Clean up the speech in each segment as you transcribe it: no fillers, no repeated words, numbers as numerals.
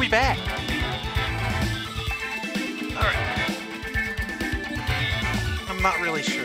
You're bad. Alright. I'm not really sure.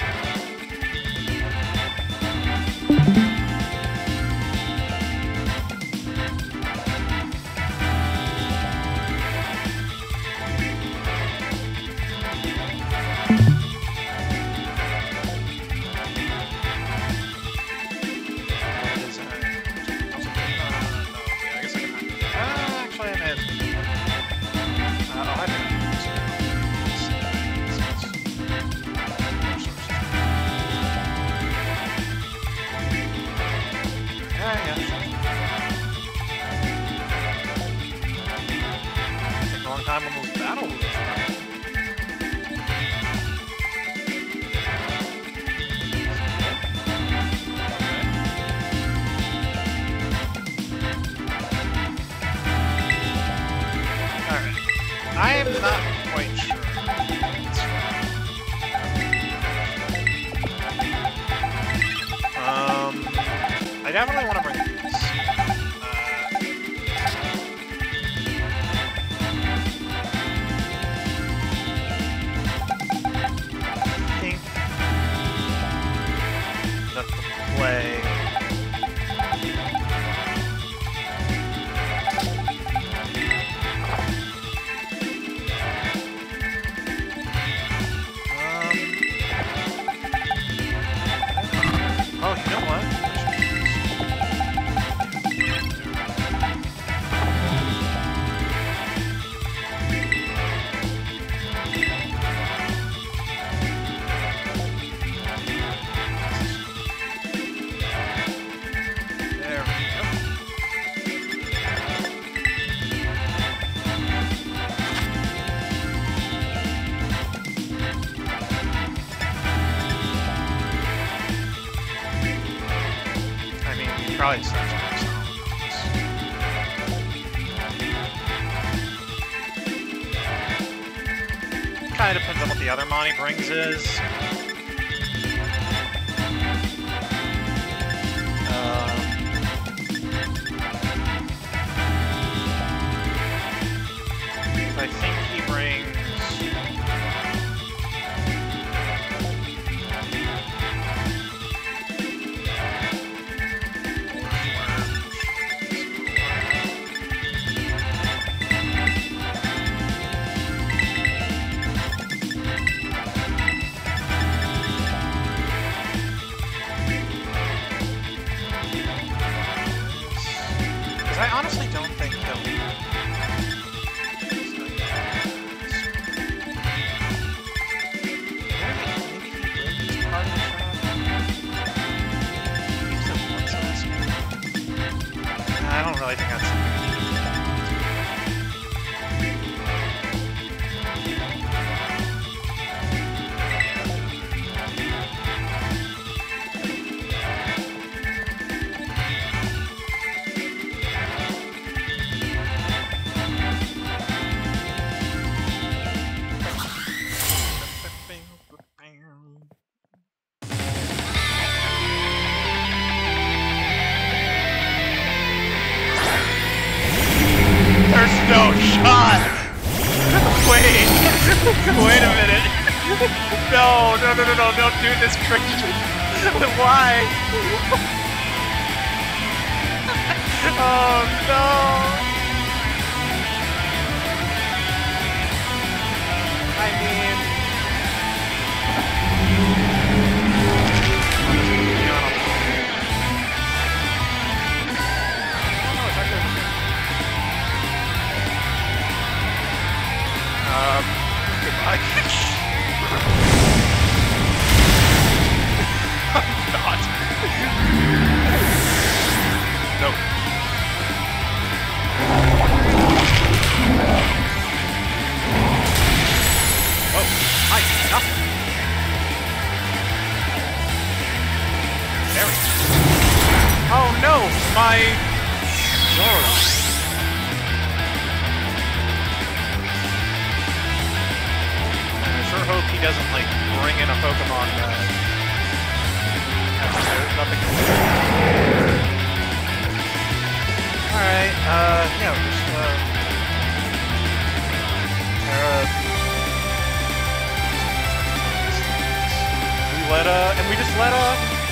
Time on those battle rules. Alright. I am not quite sure. I definitely want to bring these. Play. Oh, you know what? Probably starts with kind of depends on what the other Monty brings is. I think he brings. I honestly don't think he'll... Maybe he will use party shot. He used it once last game. I don't really think that's something. No shot! Wait! Wait a minute! No, don't do this, Christian! Why? Oh no! I mean... goodbye. I'm not. Nope. Oh, hi, nothing. There we go. Oh no, my Zoro. I hope he doesn't, like, bring in a Pokemon there's nothing to do. Alright, yeah, we're just, let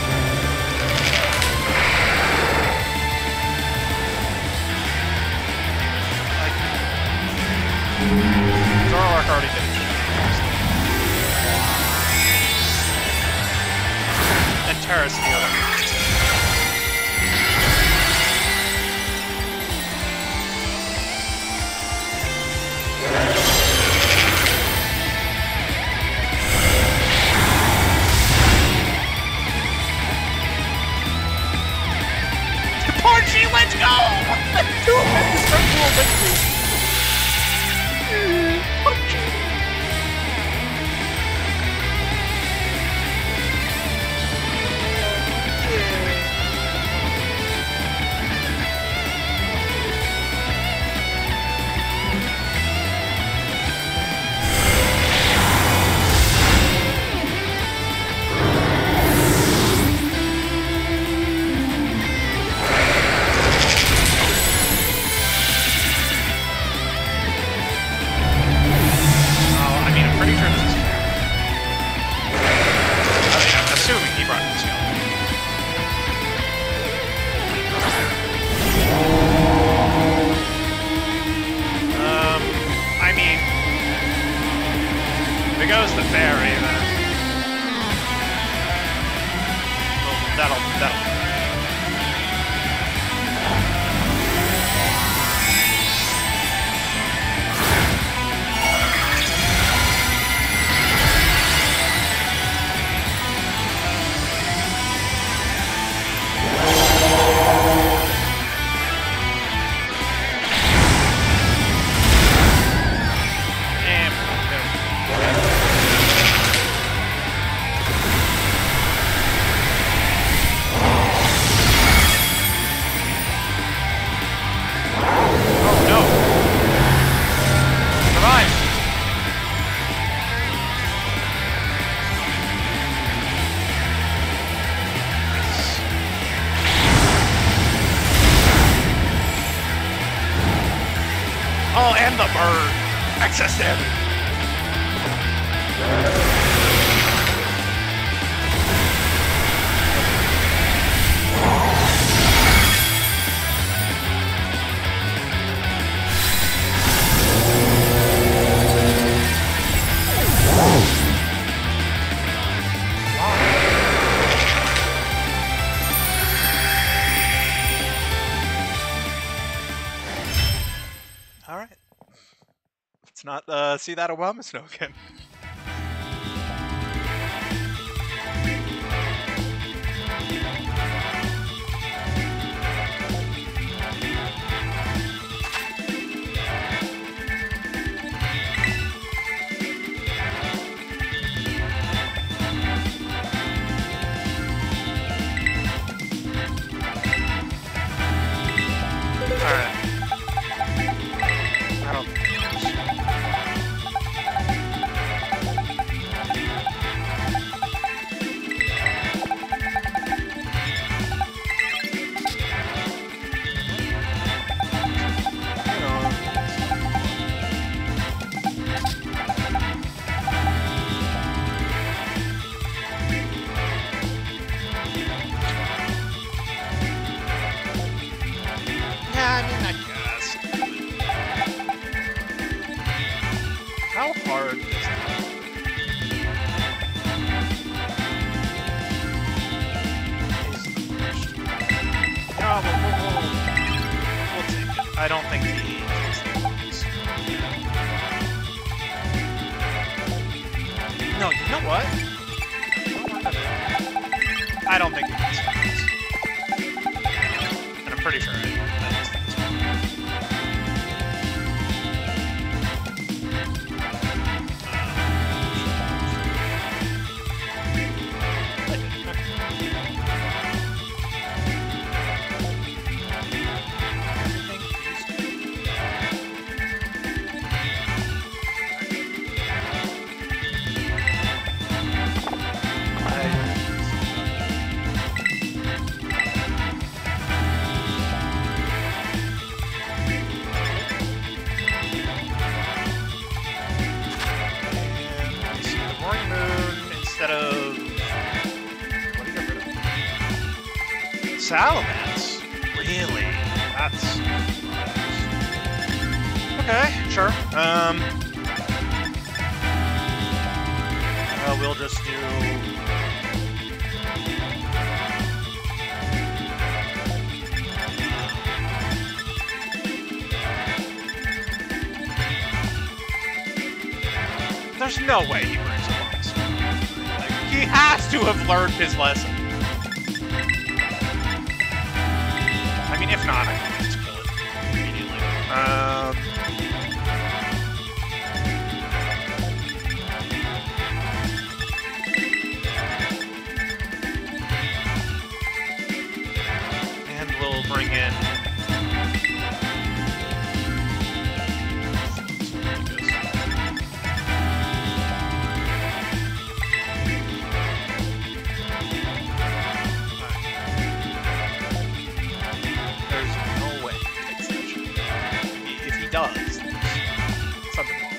Zoroark already did it. And Terra's the other. Porgy, let's go! Let's do it! Virtual victory! Goes the fairy, then. Well, that'll. Oh, and the bird! Excess damage! Alright. Let's not see that Obama snow again. Alright. I don't think how hard is that? Is the question. No, we'll take it. I don't think he takes the points. No, you know what? I don't think he takes the points. And I'm pretty sure that is the Salamence? Really? That's... Okay, sure. We'll just do... There's no way he brings a box. Like, he has to have learned his lesson. I mean, if not, I can just kill it immediately. And we'll bring in... does. Something wrong.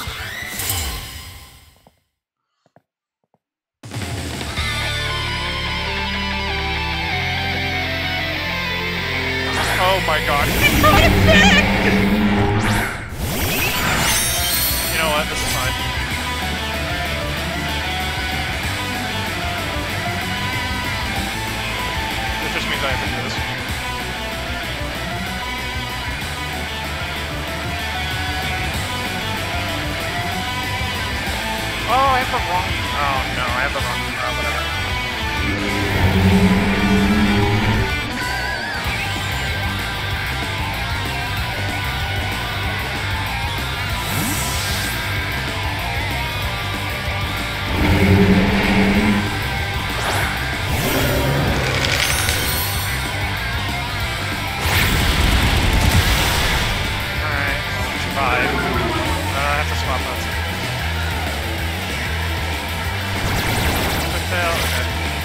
Oh my god. He brought it back! You know what? This is fine. It just means I have to do this. Oh, I have the wrong... Oh, no, I have the wrong... Oh, whatever. Alright, I'll survive. I have to swap that. Okay.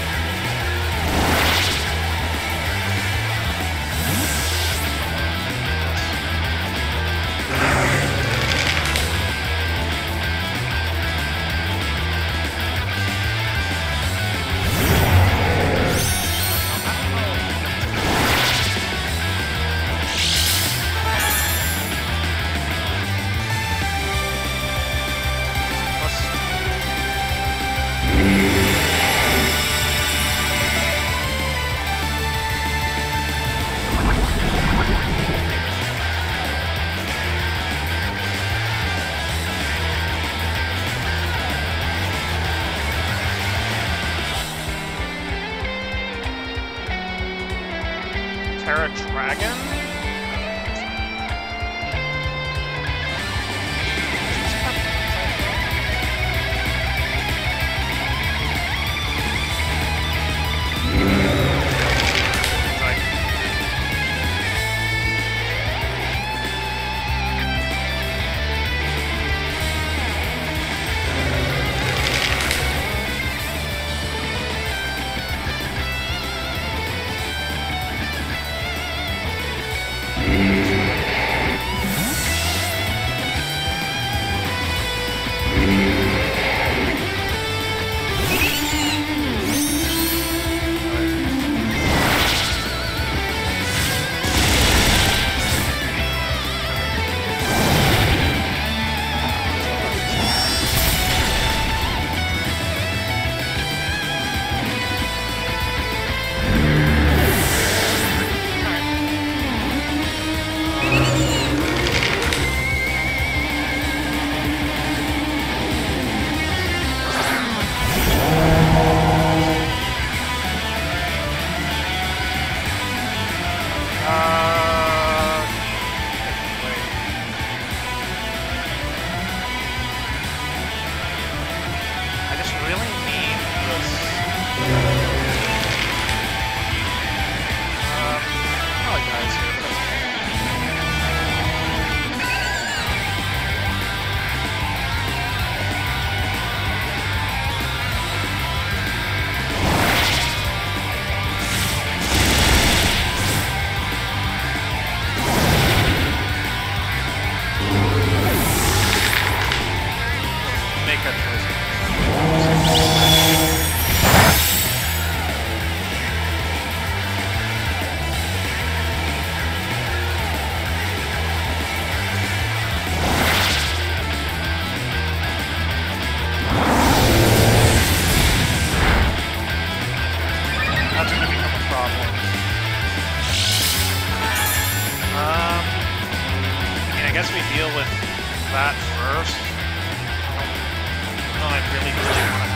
Terra Dragon? guess we deal with that first. No, I really want to have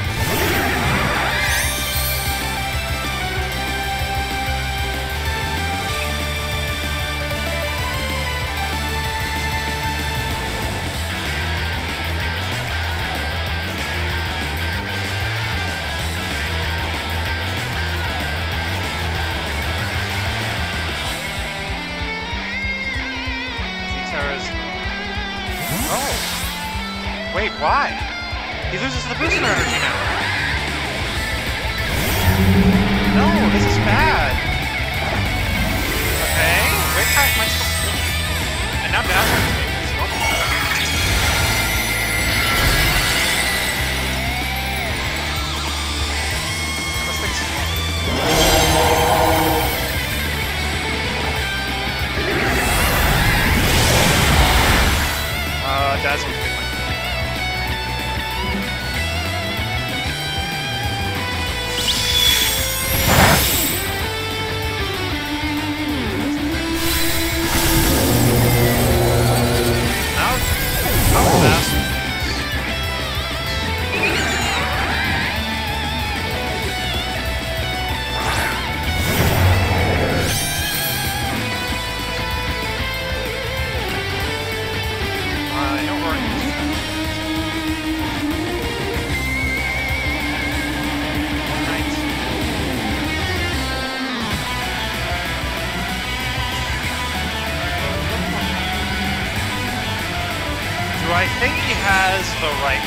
Wait, why? He loses the booster energy now. No, this is bad. Okay, wait, how am I supposed to... And now Dazzle is maybe slow. This thing's slow. Dazzle. I think he has the right.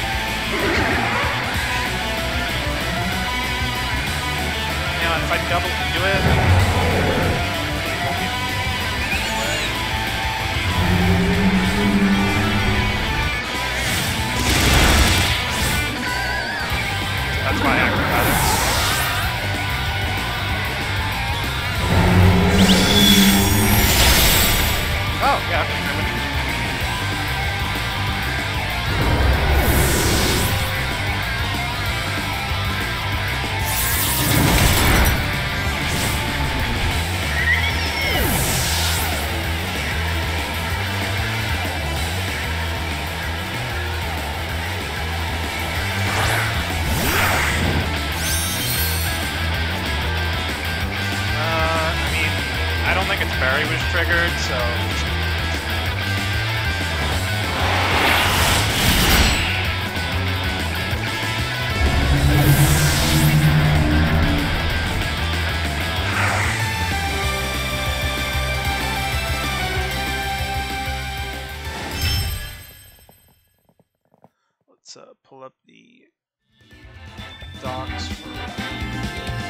You know, if I double do it, that's why acrobatics. Oh, yeah. I don't think its berry was triggered, so... Let's pull up the docs for...